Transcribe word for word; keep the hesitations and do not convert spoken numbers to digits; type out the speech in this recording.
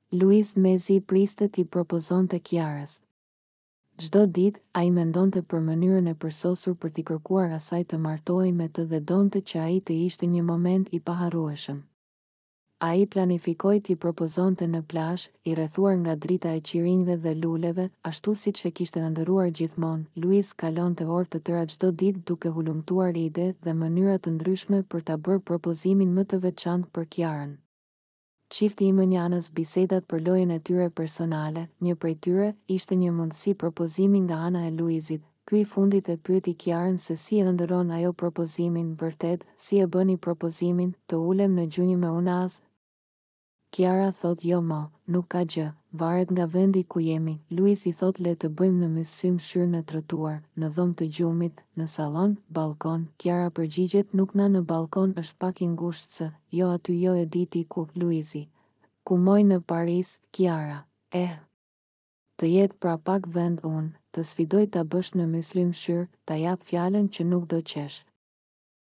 Luiz mezi priste t'i propozonte Kiares. Çdo ditë, ai mendonte për mënyrën e përsosur për t'i kërkuar asaj të martohej me të dhe donte që ai të ishte një moment i paharrueshëm. Ai planifikoi t'i propozonte në plazh, i rrethuar nga drita e qirinjve dhe luleve, ashtu siç e kishte ëndërruar gjithmonë. Luiz kalonte orë të tëra çdo ditë duke hulumtuar ide dhe mënyra të ndryshme për ta bërë propozimin më të veçantë për Kiarën. Çifti i mënjanës bisedat për lojën e tyre personale, një prej tyre ishte një mundësi propozimi nga ana e Luizit. Ky i fundit e pyeti Kiarën se si e ëndërron ajo propozimin, vërtet, si e bëni propozimin, të ulem në gjunjë me unaz. Kiara thot jo mo, nuk ka gjë, varet nga vendi ku jemi. Luiz i thot le të bëjmë në Myslym Shyr në trotuar, në dhomë të gjumit, në sallon, balkon. Kiara përgjigjet nuk na në balkon është pak i ngushtë se, jo aty jo e diti ku. Luizi, ku moj në Paris. Kiara, eh, të jetë pra pak vend unë, të sfidoj ta bësh në Myslym Shyr, ta jap fjalën që nuk do qesh.